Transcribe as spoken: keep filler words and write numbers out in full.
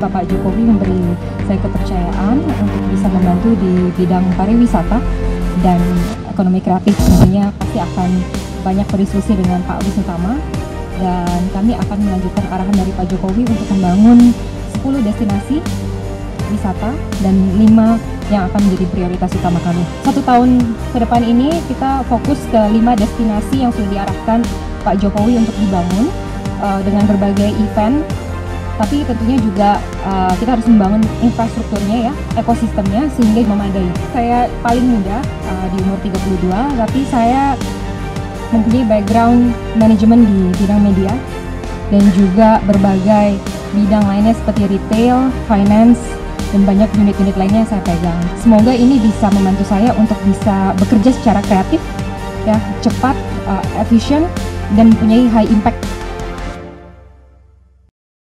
Bapak Jokowi memberi saya kepercayaan untuk bisa membantu di bidang pariwisata dan ekonomi kreatif. Tentunya pasti akan banyak berdiskusi dengan Pak Wisnu Tama, dan kami akan melanjutkan arahan dari Pak Jokowi untuk membangun sepuluh destinasi wisata dan lima yang akan menjadi prioritas utama kami. Satu tahun ke depan ini kita fokus ke lima destinasi yang sudah diarahkan Pak Jokowi untuk dibangun uh, dengan berbagai event, tapi tentunya juga uh, kita harus membangun infrastrukturnya ya, ekosistemnya sehingga memadai. Saya paling muda uh, di umur tiga puluh dua, tapi saya mempunyai background manajemen di bidang media dan juga berbagai bidang lainnya seperti retail, finance, dan banyak unit-unit lainnya yang saya pegang. Semoga ini bisa membantu saya untuk bisa bekerja secara kreatif, ya, cepat, uh, efisien, dan mempunyai high impact